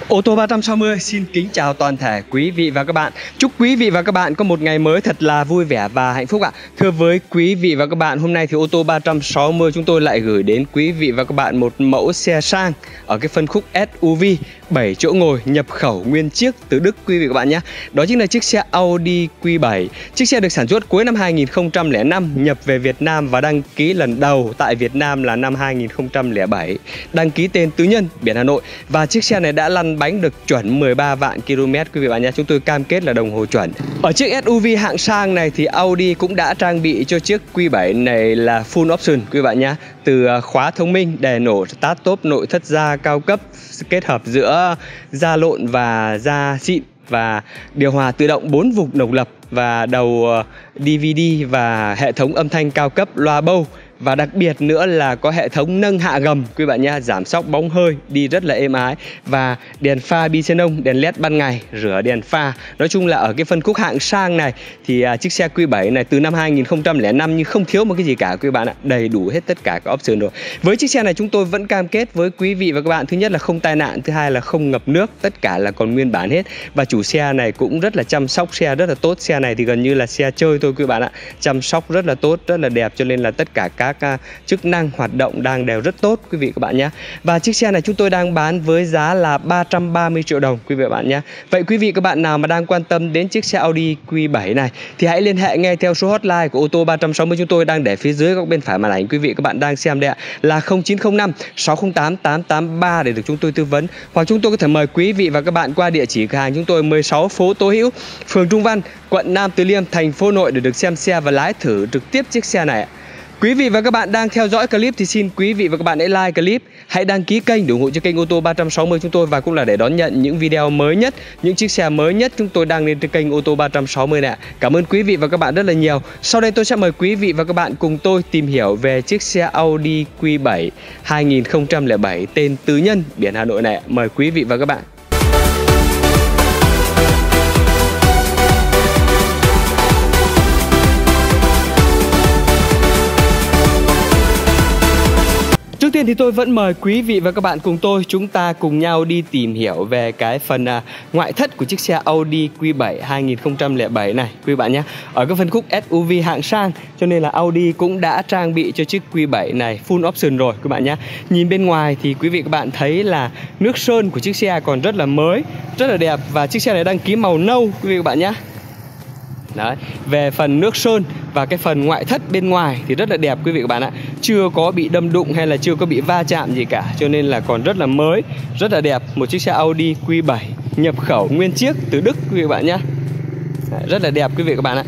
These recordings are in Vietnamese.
Ô tô 360 xin kính chào toàn thể quý vị và các bạn. Chúc quý vị và các bạn có một ngày mới thật là vui vẻ và hạnh phúc ạ. Thưa với quý vị và các bạn, hôm nay thì ô tô 360 chúng tôi lại gửi đến quý vị và các bạn một mẫu xe sang ở cái phân khúc SUV 7 chỗ ngồi nhập khẩu nguyên chiếc từ Đức quý vị và các bạn nhé. Đó chính là chiếc xe Audi Q7. Chiếc xe được sản xuất cuối năm 2005, nhập về Việt Nam và đăng ký lần đầu tại Việt Nam là năm 2007. Đăng ký tên tư nhân, biển Hà Nội. Và chiếc xe này đã lăn bánh được chuẩn 13 vạn km quý vị bạn nhé. Chúng tôi cam kết là đồng hồ chuẩn. Ở chiếc SUV hạng sang này thì Audi cũng đã trang bị cho chiếc Q7 này là full option quý bạn nhé. Từ khóa thông minh, đèn nổ, start stop, nội thất da cao cấp kết hợp giữa da lộn và da xịn, và điều hòa tự động 4 vùng độc lập và đầu DVD và hệ thống âm thanh cao cấp, loa bâu. Và đặc biệt nữa là có hệ thống nâng hạ gầm quý bạn nhé, giảm xóc bóng hơi, đi rất là êm ái. Và đèn pha bi xenon, đèn led ban ngày, rửa đèn pha. Nói chung là ở cái phân khúc hạng sang này thì chiếc xe Q7 này từ năm 2005 nhưng không thiếu một cái gì cả quý bạn ạ, đầy đủ hết tất cả các option rồi. Với chiếc xe này chúng tôi vẫn cam kết với quý vị và các bạn, thứ nhất là không tai nạn, thứ hai là không ngập nước, tất cả là còn nguyên bản hết. Và chủ xe này cũng rất là chăm sóc xe rất là tốt. Xe này thì gần như là xe chơi thôi quý bạn ạ, chăm sóc rất là tốt, rất là đẹp, cho nên là tất cả các chức năng hoạt động đang đều rất tốt quý vị các bạn nhé. Và chiếc xe này chúng tôi đang bán với giá là 330 triệu đồng quý vị các bạn nhé. Vậy quý vị các bạn nào mà đang quan tâm đến chiếc xe Audi Q7 này thì hãy liên hệ ngay theo số hotline của ô tô 360 chúng tôi đang để phía dưới góc bên phải màn ảnh quý vị các bạn đang xem đây ạ, là 0905 608 883 để được chúng tôi tư vấn. Hoặc chúng tôi có thể mời quý vị và các bạn qua địa chỉ cửa hàng chúng tôi 16 phố Tố Hữu, phường Trung Văn, quận Nam Từ Liêm, thành phố Hà Nội để được xem xe và lái thử trực tiếp chiếc xe này ạ. Quý vị và các bạn đang theo dõi clip thì xin quý vị và các bạn hãy like clip, hãy đăng ký kênh để ủng hộ cho kênh ô tô 360 chúng tôi, và cũng là để đón nhận những video mới nhất, những chiếc xe mới nhất chúng tôi đăng lên trên kênh ô tô 360 này. Cảm ơn quý vị và các bạn rất là nhiều. Sau đây tôi sẽ mời quý vị và các bạn cùng tôi tìm hiểu về chiếc xe Audi Q7 2007 tên tư nhân, biển Hà Nội này. Mời quý vị và các bạn. Trước tiên thì tôi vẫn mời quý vị và các bạn cùng tôi, chúng ta cùng nhau đi tìm hiểu về cái phần ngoại thất của chiếc xe Audi Q7 2007 này quý bạn nhé. Ở cái phân khúc SUV hạng sang cho nên là Audi cũng đã trang bị cho chiếc Q7 này full option rồi quý bạn nhé. Nhìn bên ngoài thì quý vị các bạn thấy là nước sơn của chiếc xe còn rất là mới, rất là đẹp, và chiếc xe này đăng ký màu nâu quý vị các bạn nhé. Đấy, về phần nước sơn và cái phần ngoại thất bên ngoài thì rất là đẹp quý vị các bạn ạ. Chưa có bị đâm đụng hay là chưa có bị va chạm gì cả, cho nên là còn rất là mới, rất là đẹp. Một chiếc xe Audi Q7 nhập khẩu nguyên chiếc từ Đức quý vị các bạn nhé. Đấy, rất là đẹp quý vị các bạn ạ.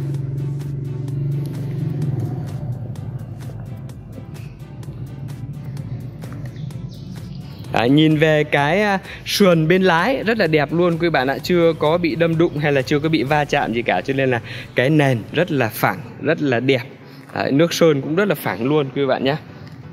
Nhìn về cái sườn bên lái rất là đẹp luôn quý bạn ạ, chưa có bị đâm đụng hay là chưa có bị va chạm gì cả, cho nên là cái nền rất là phẳng, rất là đẹp. Nước sơn cũng rất là phẳng luôn quý bạn nhé.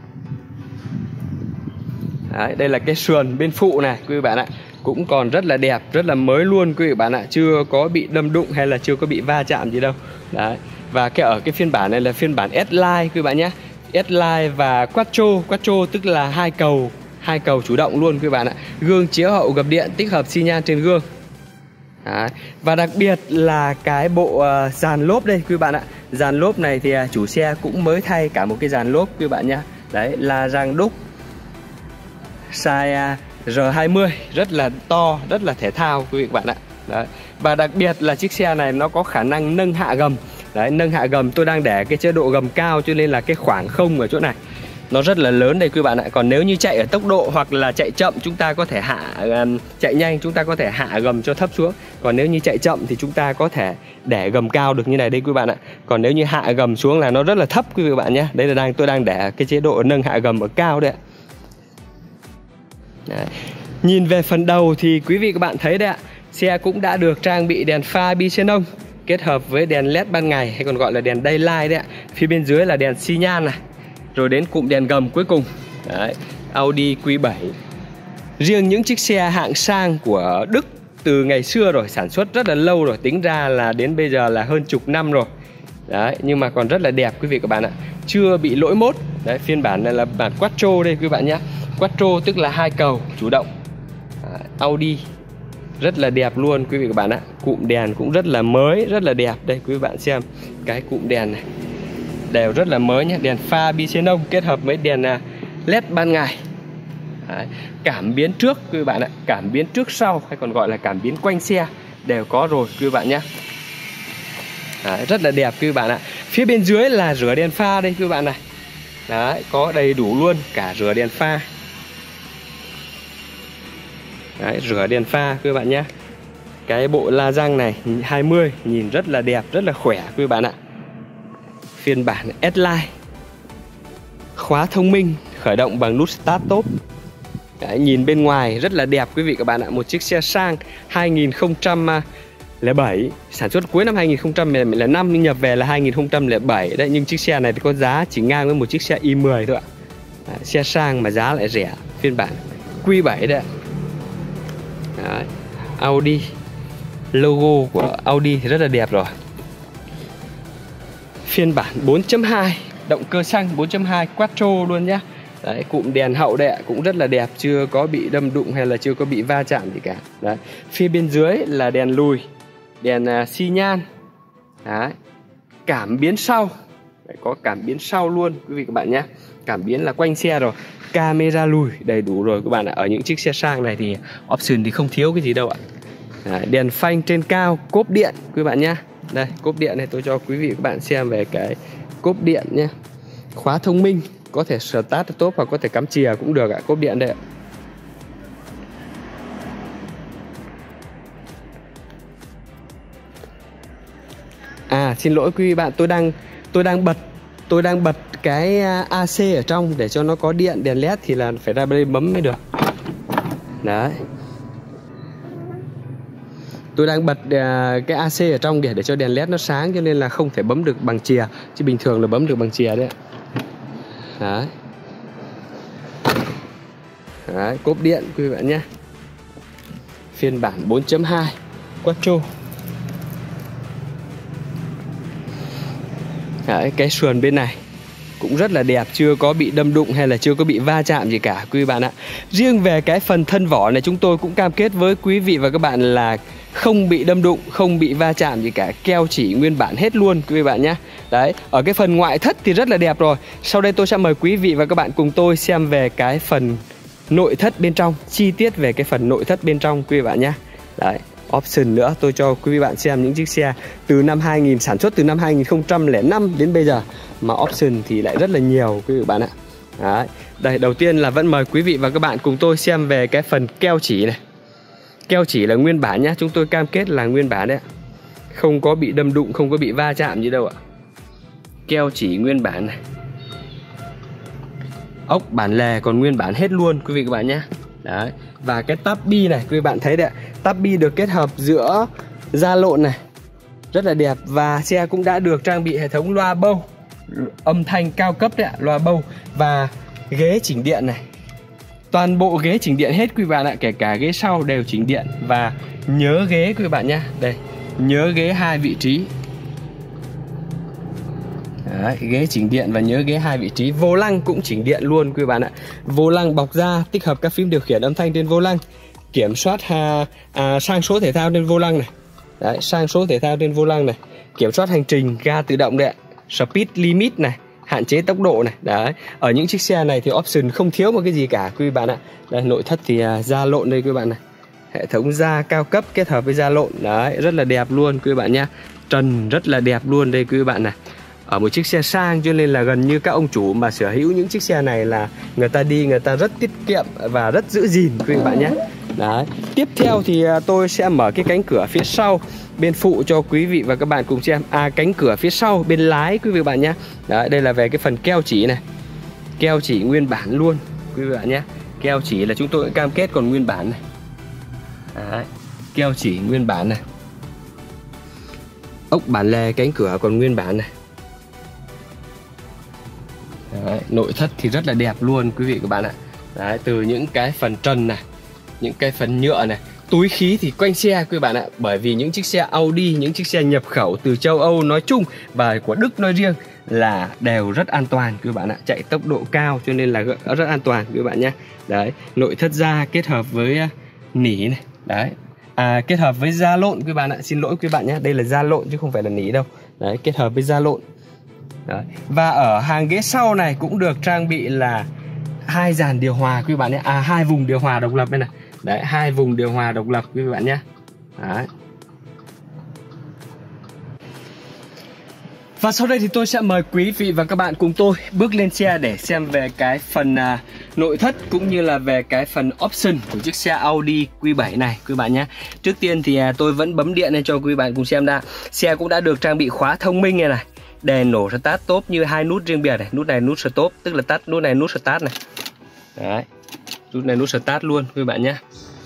Đây là cái sườn bên phụ này quý bạn ạ, cũng còn rất là đẹp, rất là mới luôn quý vị bạn ạ, chưa có bị đâm đụng hay là chưa có bị va chạm gì đâu. Đấy. Và ở cái phiên bản này là phiên bản S-Line quý bạn nhé. S-Line và Quattro tức là hai cầu chủ động luôn quý bạn ạ. Gương chiếu hậu gập điện tích hợp xi nhan trên gương. Đấy. Và đặc biệt là cái bộ dàn lốp đây quý bạn ạ. Dàn lốp này thì chủ xe cũng mới thay cả một cái dàn lốp quý bạn nhé. Đấy là dàn đúc size R20, rất là to, rất là thể thao quý vị các bạn ạ. Đấy. Và đặc biệt là chiếc xe này nó có khả năng nâng hạ gầm. Đấy, nâng hạ gầm tôi đang để cái chế độ gầm cao cho nên là cái khoảng không ở chỗ này nó rất là lớn đây quý bạn ạ. Còn nếu như chạy ở tốc độ hoặc là chạy chậm chúng ta có thể chạy nhanh chúng ta có thể hạ gầm cho thấp xuống. Còn nếu như chạy chậm thì chúng ta có thể để gầm cao được như này đây quý bạn ạ. Còn nếu như hạ gầm xuống là nó rất là thấp quý vị bạn nhé. Đây là tôi đang để cái chế độ nâng hạ gầm ở cao đấy ạ. Đấy. Nhìn về phần đầu thì quý vị các bạn thấy đấy ạ, xe cũng đã được trang bị đèn pha bi xenon kết hợp với đèn led ban ngày hay còn gọi là đèn daylight đấy ạ. Phía bên dưới là đèn xi nhan này, rồi đến cụm đèn gầm cuối cùng. Đấy, Audi Q7. Riêng những chiếc xe hạng sang của Đức từ ngày xưa rồi, sản xuất rất là lâu rồi, tính ra là đến bây giờ là hơn chục năm rồi. Đấy, nhưng mà còn rất là đẹp quý vị các bạn ạ, chưa bị lỗi mốt. Đấy, phiên bản này là bản Quattro đây quý bạn nhé. Quattro tức là hai cầu chủ động. Đấy, Audi rất là đẹp luôn quý vị các bạn ạ. Cụm đèn cũng rất là mới, rất là đẹp. Đây quý vị bạn xem cái cụm đèn này đều rất là mới nhé. Đèn pha bi xenon kết hợp với đèn LED ban ngày. Đấy. Cảm biến trước quý vị bạn ạ, cảm biến trước sau hay còn gọi là cảm biến quanh xe đều có rồi quý vị bạn nhé. Đấy, rất là đẹp quý vị bạn ạ. Phía bên dưới là rửa đèn pha đây quý vị bạn này. Đấy, có đầy đủ luôn cả rửa đèn pha. Đấy, rửa đèn pha quý vị bạn nhé. Cái bộ la răng này 20 nhìn rất là đẹp, rất là khỏe quý vị bạn ạ. Phiên bản S-Line, khóa thông minh khởi động bằng nút Start Top. Đấy, nhìn bên ngoài rất là đẹp quý vị các bạn ạ. Một chiếc xe sang 2007, sản xuất cuối năm 2005 nhưng nhập về là 2007 đấy. Nhưng chiếc xe này thì có giá chỉ ngang với một chiếc xe i10 thôi ạ. Đấy, xe sang mà giá lại rẻ. Phiên bản Q7 đấy ạ. Đấy, Audi, logo của Audi thì rất là đẹp rồi. Phiên bản 4.2, động cơ xăng 4.2 Quattro luôn nhá. Đấy, cụm đèn hậu đây ạ, cũng rất là đẹp, chưa có bị đâm đụng hay là chưa có bị va chạm gì cả. Đấy, phía bên dưới là đèn lùi, đèn xi nhan. Đấy, cảm biến sau. Đấy, có cảm biến sau luôn quý vị các bạn nhé. Cảm biến là quanh xe rồi. Camera lùi đầy đủ rồi các bạn ạ. Ở những chiếc xe sang này thì option thì không thiếu cái gì đâu ạ. Đấy, đèn phanh trên cao, cốp điện quý bạn nhé. Đây, cốp điện này tôi cho quý vị các bạn xem về cái cốp điện nhé. Khóa thông minh, có thể start top hoặc có thể cắm chìa cũng được ạ. Cốp điện đây ạ. À, xin lỗi quý vị bạn, tôi đang bật cái AC ở trong để cho nó có điện, đèn LED thì là phải ra đây bấm mới được. Đấy, tôi đang bật cái AC ở trong để cho đèn LED nó sáng, cho nên là không thể bấm được bằng chìa, chứ bình thường là bấm được bằng chìa đấy. Đấy, đấy, cốp điện quý vị bạn nhé. Phiên bản 4.2 Quattro. Đấy, cái sườn bên này cũng rất là đẹp, chưa có bị đâm đụng hay là chưa có bị va chạm gì cả quý vị bạn ạ. Riêng về cái phần thân vỏ này chúng tôi cũng cam kết với quý vị và các bạn là không bị đâm đụng, không bị va chạm gì cả, keo chỉ nguyên bản hết luôn quý vị bạn nhé. Đấy, ở cái phần ngoại thất thì rất là đẹp rồi. Sau đây tôi sẽ mời quý vị và các bạn cùng tôi xem về cái phần nội thất bên trong, chi tiết về cái phần nội thất bên trong quý vị bạn nhé. Đấy, option nữa tôi cho quý vị bạn xem những chiếc xe từ năm 2000, sản xuất từ năm 2005 đến bây giờ mà option thì lại rất là nhiều quý vị bạn ạ. Đấy, đây đầu tiên là vẫn mời quý vị và các bạn cùng tôi xem về cái phần keo chỉ này. Keo chỉ là nguyên bản nhá, chúng tôi cam kết là nguyên bản đấy ạ. Không có bị đâm đụng, không có bị va chạm gì đâu ạ. Keo chỉ nguyên bản này. Ốc bản lề còn nguyên bản hết luôn quý vị các bạn nhé. Đấy, và cái táp bi này quý vị bạn thấy đấy ạ. Táp bi được kết hợp giữa da lộn này, rất là đẹp. Và xe cũng đã được trang bị hệ thống loa bâu, âm thanh cao cấp đấy ạ, loa bâu. Và ghế chỉnh điện này, toàn bộ ghế chỉnh điện hết quý vị bạn ạ, kể cả ghế sau đều chỉnh điện. Và nhớ ghế quý vị bạn nhé. Đây, nhớ ghế 2 vị trí. Đấy, ghế chỉnh điện và nhớ ghế 2 vị trí. Vô lăng cũng chỉnh điện luôn quý vị bạn ạ. Vô lăng bọc da, tích hợp các phím điều khiển âm thanh trên vô lăng. Kiểm soát sang số thể thao trên vô lăng này. Đấy, sang số thể thao trên vô lăng này. Kiểm soát hành trình, ga tự động đấy ạ. Speed limit này, hạn chế tốc độ này. Đấy, ở những chiếc xe này thì option không thiếu một cái gì cả quý vị bạn ạ. Đây, nội thất thì da lộn đây quý bạn này. Hệ thống da cao cấp kết hợp với da lộn. Đấy, rất là đẹp luôn quý bạn nha. Trần rất là đẹp luôn đây quý bạn này. Ở một chiếc xe sang cho nên là gần như các ông chủ mà sở hữu những chiếc xe này là người ta đi, người ta rất tiết kiệm và rất giữ gìn quý vị bạn nhé. Đấy, tiếp theo thì tôi sẽ mở cái cánh cửa phía sau bên phụ cho quý vị và các bạn cùng xem. Cánh cửa phía sau bên lái quý vị bạn nhé. Đấy, đây là về cái phần keo chỉ này. Keo chỉ nguyên bản luôn quý vị bạn nhé. Keo chỉ là chúng tôi cũng cam kết còn nguyên bản này. Đấy, keo chỉ nguyên bản này. Ốc bản lề cánh cửa còn nguyên bản này. Đấy, nội thất thì rất là đẹp luôn quý vị các bạn ạ. Đấy, từ những cái phần trần này, những cái phần nhựa này, túi khí thì quanh xe quý bạn ạ. Bởi vì những chiếc xe Audi, những chiếc xe nhập khẩu từ châu Âu nói chung và của Đức nói riêng là đều rất an toàn quý bạn ạ. Chạy tốc độ cao cho nên là rất an toàn quý bạn nhé. Đấy, nội thất da kết hợp với nỉ này. Đấy. Kết hợp với da lộn quý bạn ạ. Xin lỗi quý bạn nhé, đây là da lộn chứ không phải là nỉ đâu. Đấy, kết hợp với da lộn. Đấy. Và ở hàng ghế sau này cũng được trang bị là 2 dàn điều hòa quý bạn nhé. 2 vùng điều hòa độc lập đây này. Đấy, 2 vùng điều hòa độc lập quý bạn nhé. Đấy. Và sau đây thì tôi sẽ mời quý vị và các bạn cùng tôi bước lên xe để xem về cái phần nội thất cũng như là về cái phần option của chiếc xe Audi Q7 này quý bạn nhé. Trước tiên thì tôi vẫn bấm điện lên cho quý bạn cùng xem đã. Xe cũng đã được trang bị khóa thông minh này này. Đèn nổ start stop như 2 nút riêng biệt này. Nút này nút stop tức là tắt, nút này nút start này. Đấy. Nút này nút start luôn quý bạn nhé.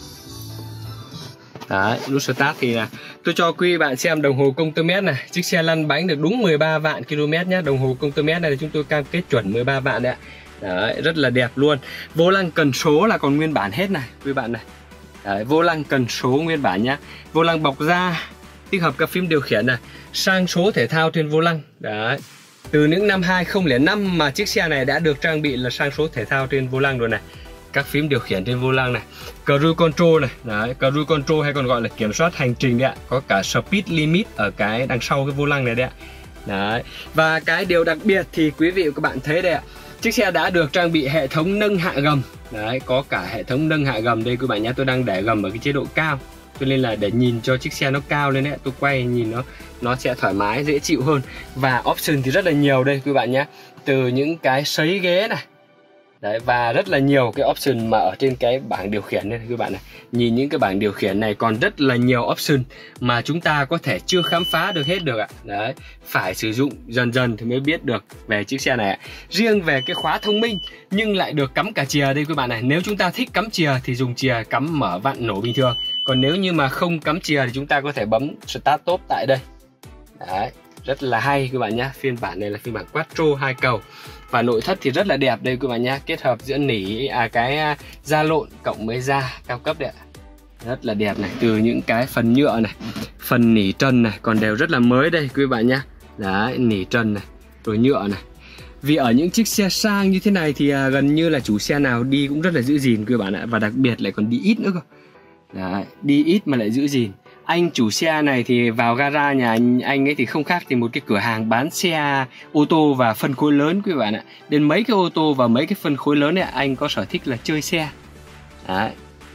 Đấy, nút start thì là tôi cho quý bạn xem đồng hồ công tơ mét này. Chiếc xe lăn bánh được đúng 13 vạn km nhé. Đồng hồ công tơ mét này chúng tôi cam kết chuẩn 13 vạn đấy ạ. Đấy, rất là đẹp luôn. Vô lăng cần số là còn nguyên bản hết này quý bạn này. Đấy, vô lăng cần số nguyên bản nhá. Vô lăng bọc da, tích hợp các phím điều khiển này, sang số thể thao trên vô lăng. Đấy. Từ những năm 2005 mà chiếc xe này đã được trang bị là sang số thể thao trên vô lăng rồi này. Các phím điều khiển trên vô lăng này, cruise control này, đấy, cruise control hay còn gọi là kiểm soát hành trình đấy ạ. Có cả speed limit ở cái đằng sau cái vô lăng này đấy ạ. Đấy. Và cái điều đặc biệt thì quý vị và các bạn thấy đây ạ. Chiếc xe đã được trang bị hệ thống nâng hạ gầm. Đấy, có cả hệ thống nâng hạ gầm đây quý bạn nhé. Tôi đang để gầm ở cái chế độ cao, cho nên là để nhìn cho chiếc xe nó cao lên đấy, tôi quay nhìn nó sẽ thoải mái, dễ chịu hơn. Và option thì rất là nhiều đây quý bạn nhé. Từ những cái sấy ghế này. Đấy, và rất là nhiều cái option mà ở trên cái bảng điều khiển này các bạn này. Nhìn những cái bảng điều khiển này còn rất là nhiều option mà chúng ta có thể chưa khám phá được hết được ạ. Đấy, phải sử dụng dần dần thì mới biết được về chiếc xe này ạ. Riêng về cái khóa thông minh nhưng lại được cắm cả chìa đây các bạn này. Nếu chúng ta thích cắm chìa thì dùng chìa cắm mở vặn nổ bình thường. Còn nếu như mà không cắm chìa thì chúng ta có thể bấm start stop tại đây. Đấy, rất là hay các bạn nhé. Phiên bản này là phiên bản Quattro 2 cầu. Và nội thất thì rất là đẹp đây các bạn nhé. Kết hợp giữa nỉ cái da lộn cộng với da cao cấp đấy ạ. Rất là đẹp này. Từ những cái phần nhựa này, phần nỉ trần này còn đều rất là mới đây quý bạn nhé. Đấy, nỉ trần này, rồi nhựa này. Vì ở những chiếc xe sang như thế này thì gần như là chủ xe nào đi cũng rất là giữ gìn quý bạn ạ. Và đặc biệt lại còn đi ít nữa cơ. Đấy, đi ít mà lại giữ gìn. Anh chủ xe này thì vào gara nhà anh ấy thì không khác thì một cái cửa hàng bán xe ô tô và phân khối lớn quý bạn ạ. Đến mấy cái ô tô và mấy cái phân khối lớn này anh có sở thích là chơi xe. Đấy.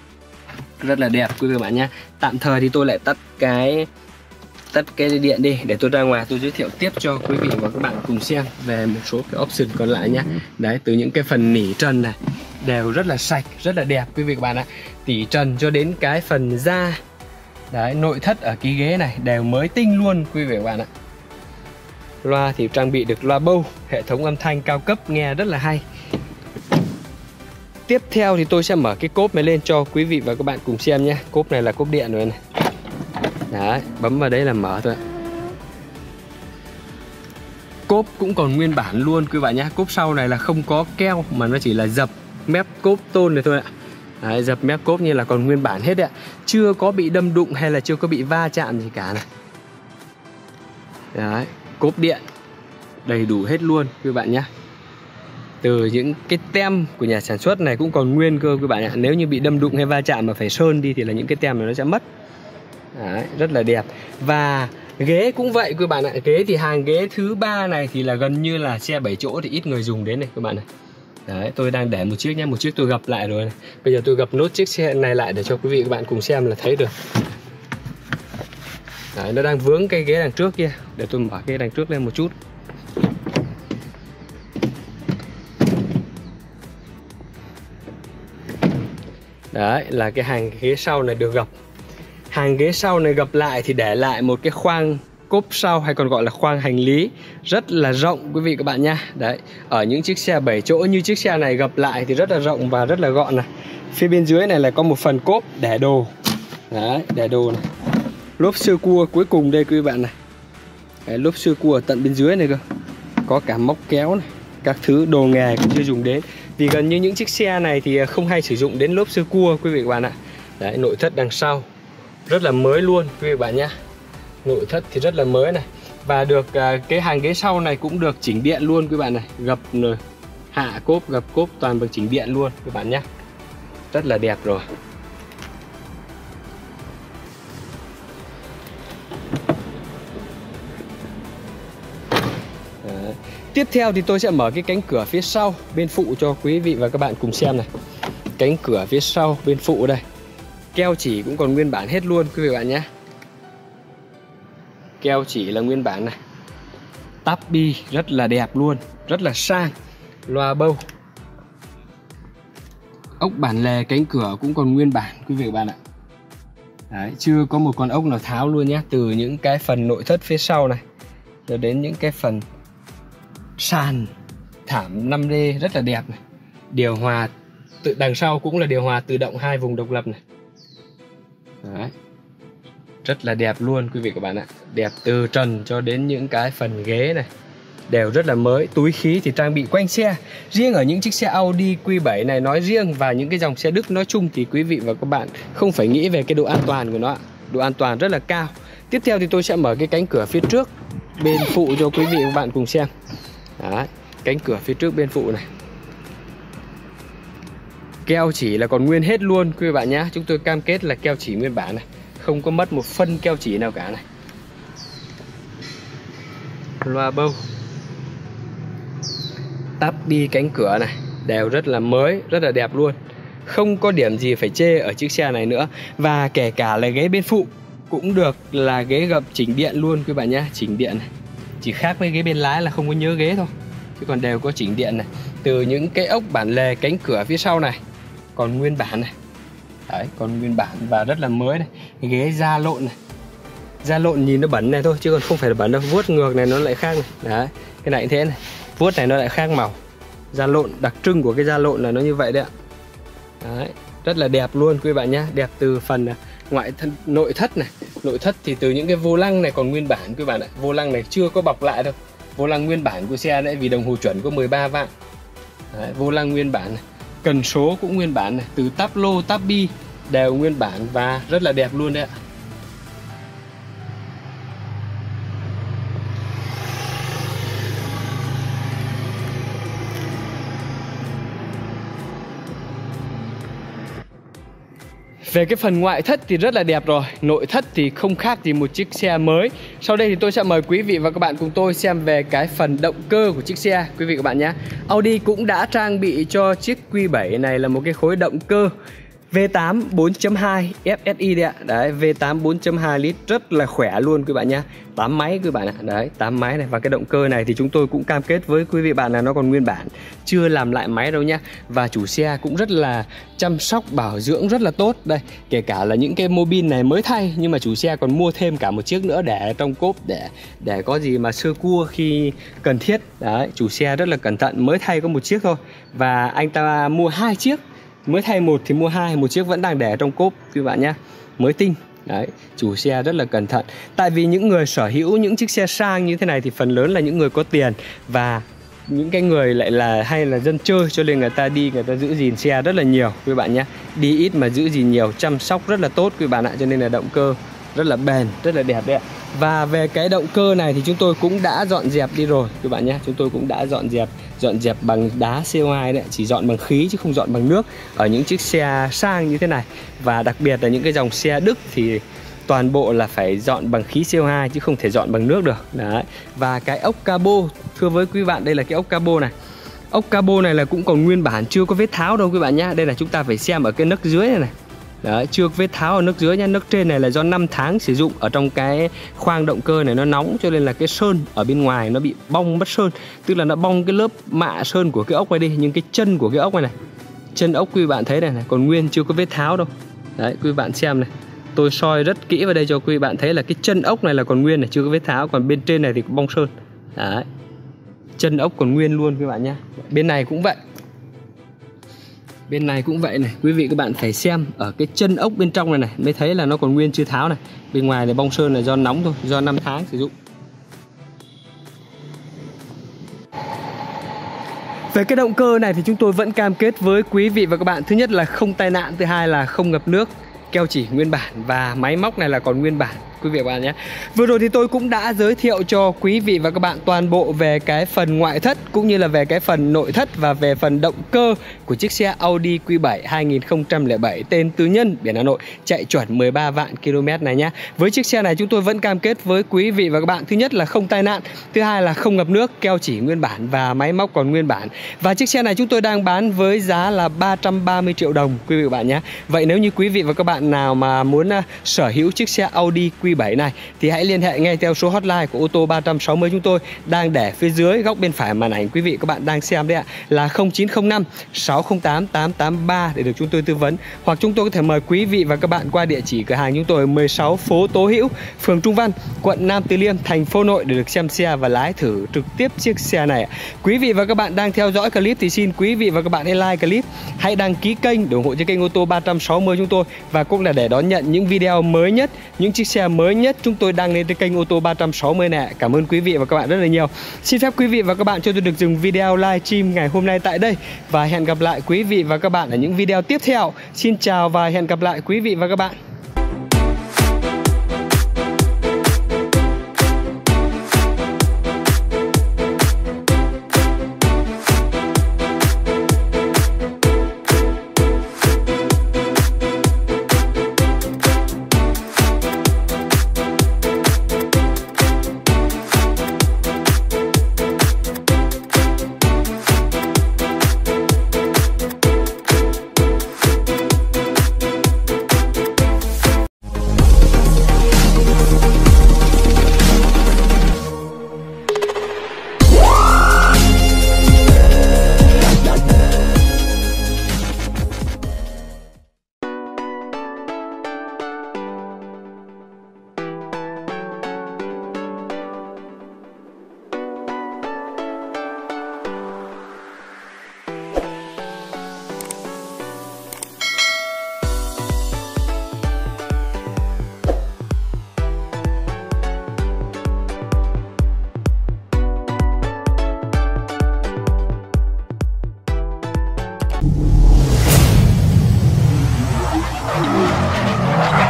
Rất là đẹp quý vị bạn nhé. Tạm thời thì tôi lại tắt cái điện đi để tôi ra ngoài tôi giới thiệu tiếp cho quý vị và các bạn cùng xem về một số cái option còn lại nhé. Đấy, từ những cái phần nỉ trần này đều rất là sạch, rất là đẹp quý vị và các bạn ạ. Tỉ trần cho đến cái phần da. Đấy, nội thất ở cái ghế này đều mới tinh luôn quý vị và các bạn ạ. Loa thì trang bị được loa bâu, hệ thống âm thanh cao cấp nghe rất là hay. Tiếp theo thì tôi sẽ mở cái cốp này lên cho quý vị và các bạn cùng xem nhé. Cốp này là cốp điện rồi này. Đấy, bấm vào đấy là mở thôi ạ. Cốp cũng còn nguyên bản luôn quý bạn nhé. Cốp sau này là không có keo mà nó chỉ là dập mép cốp tôn này thôi ạ. Đấy, dập mép cốp như là còn nguyên bản hết đấy ạ. Chưa có bị đâm đụng hay là chưa có bị va chạm gì cả này. Đấy, cốp điện đầy đủ hết luôn quý bạn nhé. Từ những cái tem của nhà sản xuất này cũng còn nguyên cơ quý bạn ạ. Nếu như bị đâm đụng hay va chạm mà phải sơn đi thì là những cái tem này nó sẽ mất. Đấy, rất là đẹp. Và ghế cũng vậy quý bạn ạ. Ghế thì hàng ghế thứ 3 này thì là gần như là xe 7 chỗ thì ít người dùng đến này các bạn này. Đấy, tôi đang để một chiếc nhé, một chiếc tôi gập lại rồi này. Bây giờ tôi gập nốt chiếc xe này lại để cho quý vị và các bạn cùng xem là thấy được. Đấy, nó đang vướng cái ghế đằng trước kia. Để tôi mở cái đằng trước lên một chút. Đấy, là cái hàng ghế sau này được gập. Hàng ghế sau này gập lại thì để lại một cái khoang cốp sau hay còn gọi là khoang hành lý rất là rộng quý vị các bạn nha. Đấy, ở những chiếc xe 7 chỗ như chiếc xe này gập lại thì rất là rộng và rất là gọn này. Phía bên dưới này là có một phần cốp để đồ. Đấy, để đồ này. Lốp sơ cua cuối cùng đây quý bạn này. Đấy, lốp sơ cua ở tận bên dưới này cơ. Có cả móc kéo này, các thứ đồ nghề cũng chưa dùng đến. Vì gần như những chiếc xe này thì không hay sử dụng đến lốp sơ cua quý vị các bạn ạ. Đấy, nội thất đằng sau rất là mới luôn quý vị bạn nhé. Nội thất thì rất là mới này. Và được cái hàng ghế sau này cũng được chỉnh điện luôn quý bạn này. Gập rồi, hạ cốp, gập cốp toàn bằng chỉnh điện luôn quý bạn nhé. Rất là đẹp rồi. Tiếp theo thì tôi sẽ mở cái cánh cửa phía sau bên phụ cho quý vị và các bạn cùng xem này. Cánh cửa phía sau bên phụ đây, keo chỉ cũng còn nguyên bản hết luôn quý vị và bạn nhé. Keo chỉ là nguyên bản này. Tắp bi rất là đẹp luôn, rất là sang. Loa bâu, ốc bản lề cánh cửa cũng còn nguyên bản quý vị và bạn ạ. Đấy, chưa có một con ốc nào tháo luôn nhé. Từ những cái phần nội thất phía sau này rồi đến những cái phần sàn thảm 5D rất là đẹp này. Điều hòa đằng sau cũng là điều hòa tự động 2 vùng độc lập này. Đấy, rất là đẹp luôn quý vị các bạn ạ. Đẹp từ trần cho đến những cái phần ghế này đều rất là mới. Túi khí thì trang bị quanh xe. Riêng ở những chiếc xe Audi Q7 này nói riêng và những cái dòng xe Đức nói chung thì quý vị và các bạn không phải nghĩ về cái độ an toàn của nó. Độ an toàn rất là cao. Tiếp theo thì tôi sẽ mở cái cánh cửa phía trước bên phụ cho quý vị và các bạn cùng xem. Đấy, cánh cửa phía trước bên phụ này, keo chỉ là còn nguyên hết luôn quý vị bạn nhé. Chúng tôi cam kết là keo chỉ nguyên bản này, không có mất một phân keo chỉ nào cả này. Loa bâu, tắp bi cánh cửa này đều rất là mới, rất là đẹp luôn. Không có điểm gì phải chê ở chiếc xe này nữa. Và kể cả là ghế bên phụ cũng được là ghế gập chỉnh điện luôn quý bạn nhé. Chỉnh điện này, chỉ khác với ghế bên lái là không có nhớ ghế thôi, chứ còn đều có chỉnh điện này. Từ những cái ốc bản lề cánh cửa phía sau này còn nguyên bản này. Đấy, còn nguyên bản và rất là mới này. Cái ghế da lộn này, da lộn nhìn nó bẩn này thôi chứ còn không phải là bẩn đâu. Vuốt ngược này nó lại khác này. Đấy, cái này cũng thế này, vuốt này nó lại khác màu. Da lộn, đặc trưng của cái da lộn là nó như vậy đấy ạ. Đấy, rất là đẹp luôn quý bạn nhé. Đẹp từ phần ngoại thân, nội thất này. Nội thất thì từ những cái vô lăng này còn nguyên bản quý bạn ạ. Vô lăng này chưa có bọc lại đâu. Vô lăng nguyên bản của xe đấy, vì đồng hồ chuẩn có 13 vạn. Đấy, vô lăng nguyên bản này. Cần số cũng nguyên bản này. Từ táp lô, táp bi đều nguyên bản và rất là đẹp luôn đấy ạ. Về cái phần ngoại thất thì rất là đẹp rồi. Nội thất thì không khác gì một chiếc xe mới. Sau đây thì tôi sẽ mời quý vị và các bạn cùng tôi xem về cái phần động cơ của chiếc xe quý vị và các bạn nhé. Audi cũng đã trang bị cho chiếc Q7 này là một cái khối động cơ V8 4.2 FSI đấy ạ. Đấy, V8 4.2 lít rất là khỏe luôn quý bạn nhé. 8 máy quý bạn ạ. Đấy, 8 máy này. Và cái động cơ này thì chúng tôi cũng cam kết với quý vị bạn là nó còn nguyên bản, chưa làm lại máy đâu nhá. Và chủ xe cũng rất là chăm sóc bảo dưỡng rất là tốt. Đây, kể cả là những cái mô bin này mới thay nhưng mà chủ xe còn mua thêm cả một chiếc nữa để trong cốp để có gì mà sơ cua khi cần thiết. Đấy, chủ xe rất là cẩn thận, mới thay có một chiếc thôi. Và anh ta mua 2 chiếc. Mới thay một thì mua 2, một chiếc vẫn đang để trong cốp quý bạn nhé, mới tinh. Đấy, chủ xe rất là cẩn thận. Tại vì những người sở hữu những chiếc xe sang như thế này thì phần lớn là những người có tiền và những cái người lại là hay là dân chơi, cho nên người ta đi người ta giữ gìn xe rất là nhiều quý bạn nhé. Đi ít mà giữ gìn nhiều, chăm sóc rất là tốt quý bạn ạ, cho nên là động cơ rất là bền, rất là đẹp đấy ạ. Và về cái động cơ này thì chúng tôi cũng đã dọn dẹp đi rồi các bạn nhé. Chúng tôi cũng đã dọn dẹp bằng đá CO2 đấy, chỉ dọn bằng khí chứ không dọn bằng nước ở những chiếc xe sang như thế này. Và đặc biệt là những cái dòng xe Đức thì toàn bộ là phải dọn bằng khí CO2 chứ không thể dọn bằng nước được. Đấy. Và cái ốc cabo, thưa với quý bạn, đây là cái ốc cabo này. Ốc cabo này là cũng còn nguyên bản, chưa có vết tháo đâu quý bạn nhé. Đây là chúng ta phải xem ở cái nấc dưới này này. Đấy, chưa có vết tháo ở nấc dưới nha. Nấc trên này là do 5 tháng sử dụng ở trong cái khoang động cơ này nó nóng, cho nên là cái sơn ở bên ngoài nó bị bong mất sơn. Tức là nó bong cái lớp mạ sơn của cái ốc này đi. Nhưng cái chân của cái ốc này chân ốc quý bạn thấy này, còn nguyên, chưa có vết tháo đâu. Đấy, quý bạn xem này, tôi soi rất kỹ vào đây cho quý bạn thấy là cái chân ốc này là còn nguyên này, chưa có vết tháo. Còn bên trên này thì có bong sơn. Đấy, chân ốc còn nguyên luôn quý bạn nhé. Bên này cũng vậy. Bên này cũng vậy này, quý vị các bạn phải xem ở cái chân ốc bên trong này mới thấy là nó còn nguyên chưa tháo này. Bên ngoài này bong sơn là do nóng thôi, do 5 tháng sử dụng. Về cái động cơ này thì chúng tôi vẫn cam kết với quý vị và các bạn. Thứ nhất là không tai nạn, thứ hai là không ngập nước, keo chỉ nguyên bản và máy móc này là còn nguyên bản quý quý vị và các bạn nhé. Vừa rồi thì tôi cũng đã giới thiệu cho quý vị và các bạn toàn bộ về cái phần ngoại thất cũng như là về cái phần nội thất và về phần động cơ của chiếc xe Audi Q7 2007 tên tư nhân biển Hà Nội chạy chuẩn 13 vạn km này nhé. Với chiếc xe này chúng tôi vẫn cam kết với quý vị và các bạn, thứ nhất là không tai nạn, thứ hai là không ngập nước, keo chỉ nguyên bản và máy móc còn nguyên bản. Và chiếc xe này chúng tôi đang bán với giá là 330 triệu đồng quý vị và các bạn nhé. Vậy nếu như quý vị và các bạn nào mà muốn sở hữu chiếc xe Audi Q7 này thì hãy liên hệ ngay theo số hotline của ô tô 360 chúng tôi đang để phía dưới góc bên phải màn ảnh quý vị các bạn đang xem đấy ạ, là 0905 608 883 để được chúng tôi tư vấn, hoặc chúng tôi có thể mời quý vị và các bạn qua địa chỉ cửa hàng chúng tôi 16 phố Tố Hữu, phường Trung Văn, quận Nam Từ Liêm, thành phố Hà Nội để được xem xe và lái thử trực tiếp chiếc xe này. Quý vị và các bạn đang theo dõi clip thì xin quý vị và các bạn hãy like clip, hãy đăng ký kênh để ủng hộ cho kênh ô tô 360 chúng tôi, và cũng là để đón nhận những video mới nhất, những chiếc xe mới nhất chúng tôi đăng lên trên kênh ô tô 360 này. Cảm ơn quý vị và các bạn rất là nhiều. Xin phép quý vị và các bạn cho tôi được dừng video live stream ngày hôm nay tại đây và hẹn gặp lại quý vị và các bạn ở những video tiếp theo. Xin chào và hẹn gặp lại quý vị và các bạn.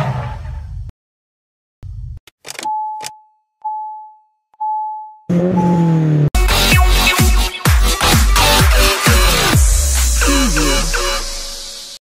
Thank you.